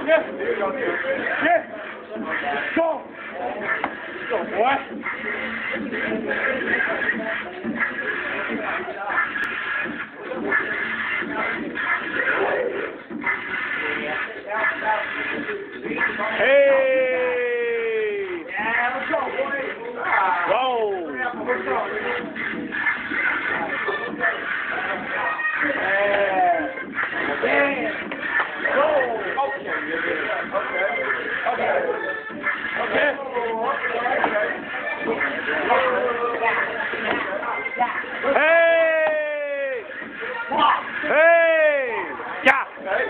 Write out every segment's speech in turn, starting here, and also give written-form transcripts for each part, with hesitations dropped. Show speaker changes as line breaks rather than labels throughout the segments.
Yeah. Yeah. Go. Go, boy. Hey.
Yeah, let's go, boy.
Go. Hey! Hey! Yeah!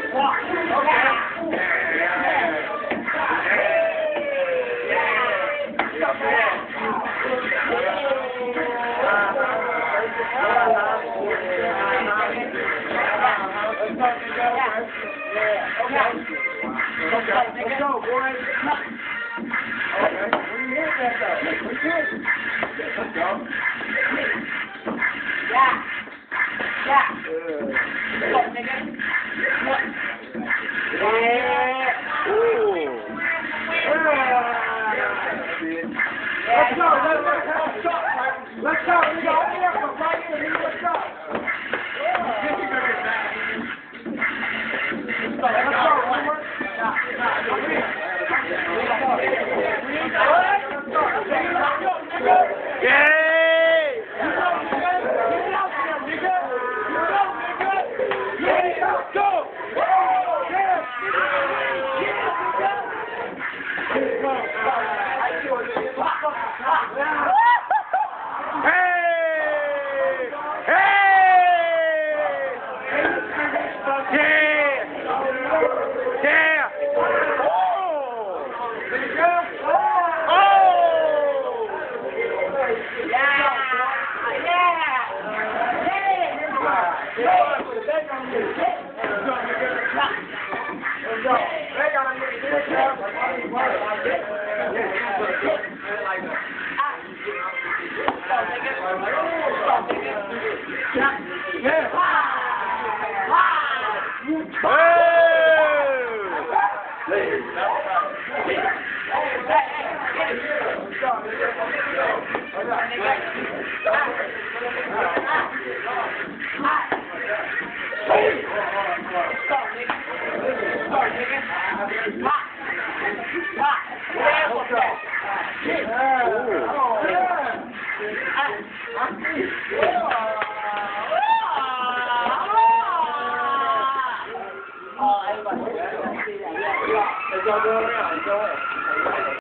Let's go, boys. Okay. Where you hear that though? Let's go. Yeah. Yeah. Let's go, nigga. Yeah.
Ooh.
Let's go. Let's go. Let's go. Let's go. Right here. Let's go. Let's go. One more.
Yay! Go! Hey! Hey! Yeah! Yeah! Oh! Oh!
Let's go around. Go ahead.